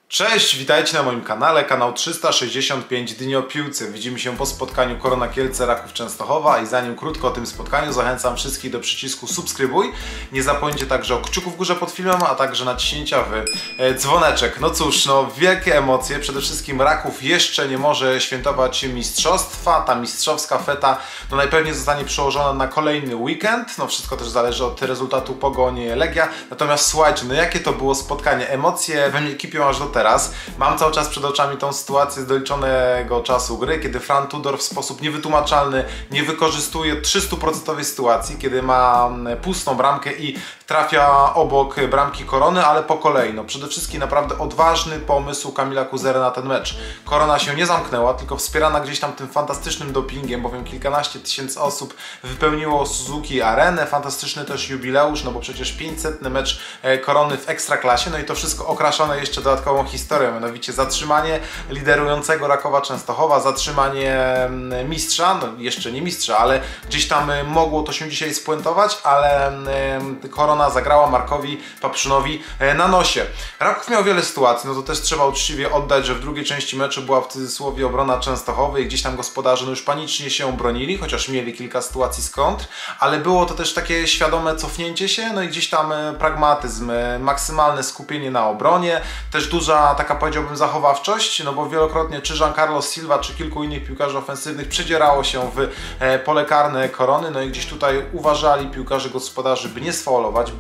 Cześć, witajcie na moim kanale, kanał 365 Dni o Piłce. Widzimy się po spotkaniu Korona Kielce Raków Częstochowa i zanim krótko o tym spotkaniu, zachęcam wszystkich do przycisku subskrybuj. Nie zapomnijcie także o kciuku w górze pod filmem, a także naciśnięcia w dzwoneczek. No cóż, wielkie emocje. Przede wszystkim Raków jeszcze nie może świętować mistrzostwa. Ta mistrzowska feta najpewniej zostanie przełożona na kolejny weekend. Wszystko też zależy od rezultatu Pogoń Legia. Natomiast słuchajcie, jakie to było spotkanie. Emocje we mnie kipią aż do teraz. Mam cały czas przed oczami tą sytuację z doliczonego czasu gry, kiedy Fran Tudor w sposób niewytłumaczalny nie wykorzystuje 300% sytuacji, kiedy ma pustą bramkę i trafia obok bramki Korony, ale po kolei. Przede wszystkim naprawdę odważny pomysł Kamila Kuzera na ten mecz. Korona się nie zamknęła, tylko wspierana gdzieś tam tym fantastycznym dopingiem, bowiem kilkanaście tysięcy osób wypełniło Suzuki Arenę. Fantastyczny też jubileusz, bo przecież 500. mecz Korony w Ekstraklasie, i to wszystko okraszone jeszcze dodatkową historią, mianowicie zatrzymanie liderującego Rakowa Częstochowa, zatrzymanie mistrza, jeszcze nie mistrza, ale gdzieś tam mogło to się dzisiaj spuentować, ale Korona zagrała Markowi Paprzynowi na nosie. Raków miał wiele sytuacji, to też trzeba uczciwie oddać, że w drugiej części meczu była w cudzysłowie obrona Częstochowy i gdzieś tam gospodarze już panicznie się bronili, chociaż mieli kilka sytuacji z kontr, ale było to też takie świadome cofnięcie się, i gdzieś tam pragmatyzm, maksymalne skupienie na obronie, też duża taka, powiedziałbym, zachowawczość, bo wielokrotnie czy Jean Carlos Silva, czy kilku innych piłkarzy ofensywnych przedzierało się w pole karne Korony, i gdzieś tutaj uważali piłkarze gospodarzy, by nie sfaulować,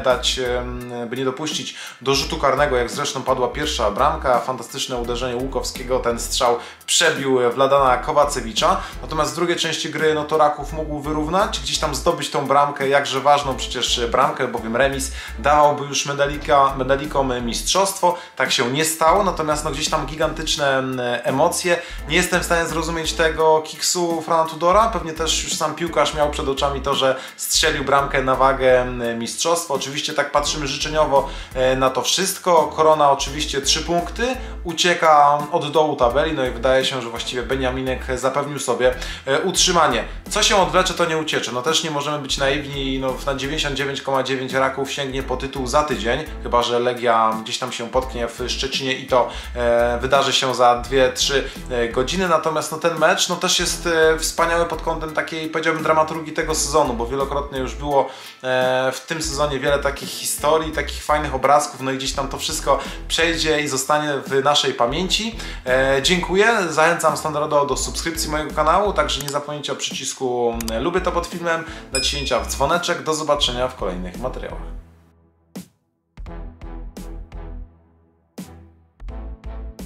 by nie dopuścić do rzutu karnego, jak zresztą padła pierwsza bramka, fantastyczne uderzenie Łukowskiego, ten strzał przebił Wladana Kowacewicza, natomiast w drugiej części gry, to Raków mógł wyrównać, gdzieś tam zdobyć tą bramkę, jakże ważną przecież bramkę, bowiem remis dawałby już medalikom mistrzostwo, tak się nie stało, natomiast gdzieś tam gigantyczne emocje. Nie jestem w stanie zrozumieć tego kiksu Frana Tudora, pewnie też już sam piłkarz miał przed oczami to, że strzelił bramkę na wagę mistrzostwa. Oczywiście tak patrzymy życzeniowo na to wszystko. Korona oczywiście 3 punkty, ucieka od dołu tabeli, i wydaje się, że właściwie Beniaminek zapewnił sobie utrzymanie. Co się odwlecze, to nie uciecze. Też nie możemy być naiwni, na 99,9 Raków sięgnie po tytuł za tydzień, chyba że Legia gdzieś tam się potknie w Szczecinie i to wydarzy się za 2-3 godziny, natomiast ten mecz też jest wspaniały pod kątem takiej, powiedziałbym, dramaturgii tego sezonu, bo wielokrotnie już było w tym sezonie wiele takich historii, takich fajnych obrazków, i gdzieś tam to wszystko przejdzie i zostanie w naszej pamięci. Dziękuję, zachęcam standardowo do subskrypcji mojego kanału, także nie zapomnijcie o przycisku lubię to pod filmem, naciśnięcia w dzwoneczek. Do zobaczenia w kolejnych materiałach.